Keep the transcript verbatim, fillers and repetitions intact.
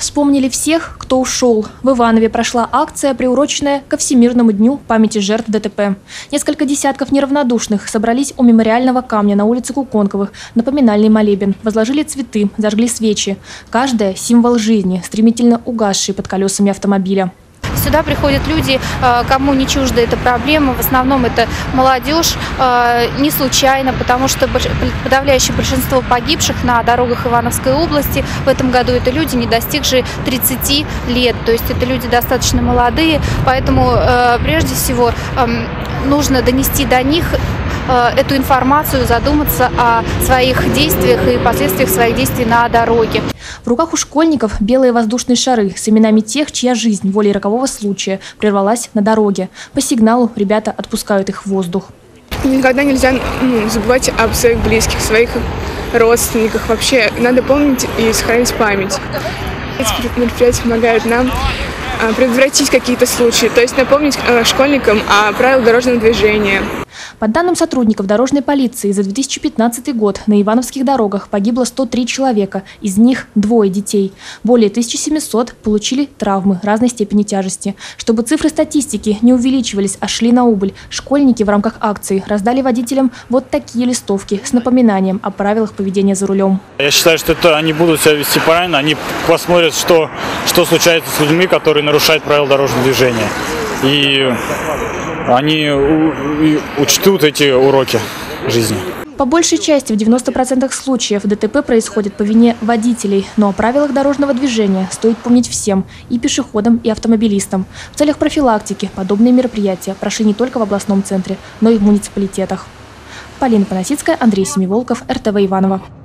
Вспомнили всех, кто ушел. В Иванове прошла акция, приуроченная ко Всемирному дню памяти жертв ДТП. Несколько десятков неравнодушных собрались у мемориального камня на улице Куконковых, на поминальный молебен, возложили цветы, зажгли свечи. Каждая – символ жизни, стремительно угасший под колесами автомобиля. Сюда приходят люди, кому не чужда эта проблема. В основном это молодежь, не случайно, потому что подавляющее большинство погибших на дорогах Ивановской области в этом году это люди, не достигшие тридцати лет. То есть это люди достаточно молодые, поэтому прежде всего нужно донести до них эту информацию, задуматься о своих действиях и последствиях своих действий на дороге. В руках у школьников белые воздушные шары с именами тех, чья жизнь волей рокового случая прервалась на дороге. По сигналу ребята отпускают их в воздух. Никогда нельзя ну, забывать об своих близких, своих родственниках. Вообще надо помнить и сохранить память. Эти мероприятия помогают нам предотвратить какие-то случаи, то есть напомнить школьникам о правилах дорожного движения. По данным сотрудников дорожной полиции, за две тысячи пятнадцатый год на ивановских дорогах погибло сто три человека, из них двое детей. Более тысячи семисот получили травмы разной степени тяжести. Чтобы цифры статистики не увеличивались, а шли на убыль, школьники в рамках акции раздали водителям вот такие листовки с напоминанием о правилах поведения за рулем. Я считаю, что это они будут себя вести правильно, они посмотрят, что, что случается с людьми, которые нарушают правила дорожного движения. И они учтут эти уроки жизни. По большей части, в девяноста процентах случаев ДТП происходит по вине водителей. Но о правилах дорожного движения стоит помнить всем – и пешеходам, и автомобилистам. В целях профилактики подобные мероприятия прошли не только в областном центре, но и в муниципалитетах. Полина Поносицкая, Андрей Семиволков, эр тэ вэ Иваново.